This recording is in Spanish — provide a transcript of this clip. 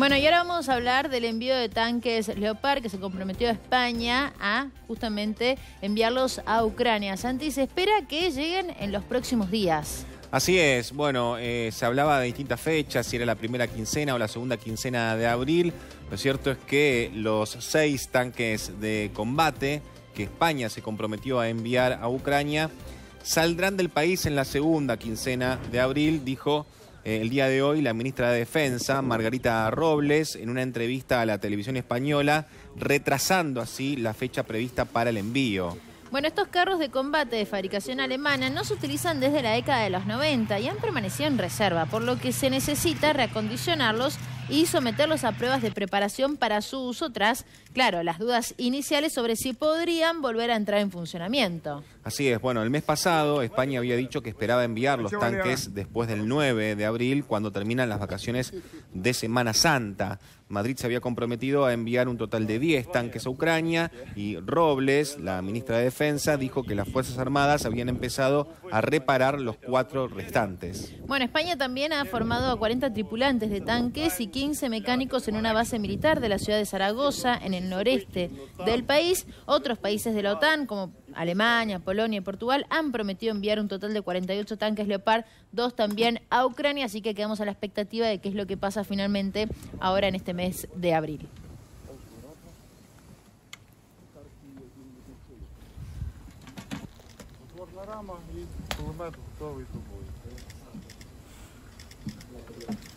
Bueno, y ahora vamos a hablar del envío de tanques Leopard que se comprometió a España a justamente enviarlos a Ucrania. Santi, se espera que lleguen en los próximos días. Así es, bueno, se hablaba de distintas fechas, si era la primera quincena o la segunda quincena de abril. Lo cierto es que los 6 tanques de combate que España se comprometió a enviar a Ucrania saldrán del país en la segunda quincena de abril, dijo el día de hoy la ministra de Defensa, Margarita Robles, en una entrevista a la televisión española, retrasando así la fecha prevista para el envío. Bueno, estos carros de combate de fabricación alemana no se utilizan desde la década de los 90 y han permanecido en reserva, por lo que se necesita reacondicionarlos y someterlos a pruebas de preparación para su uso tras, claro, las dudas iniciales sobre si podrían volver a entrar en funcionamiento. Así es, bueno, el mes pasado España había dicho que esperaba enviar los tanques después del 9 de abril, cuando terminan las vacaciones de Semana Santa. Madrid se había comprometido a enviar un total de 10 tanques a Ucrania y Robles, la ministra de Defensa, dijo que las Fuerzas Armadas habían empezado a reparar los 4 restantes. Bueno, España también ha formado a 40 tripulantes de tanques y 15 mecánicos en una base militar de la ciudad de Zaragoza, en el noreste del país. Otros países de la OTAN, como Alemania, Polonia y Portugal, han prometido enviar un total de 48 tanques Leopard, 2 también a Ucrania, así que quedamos a la expectativa de qué es lo que pasa finalmente ahora en este mes de abril. Рама і кулемет готовий до бою.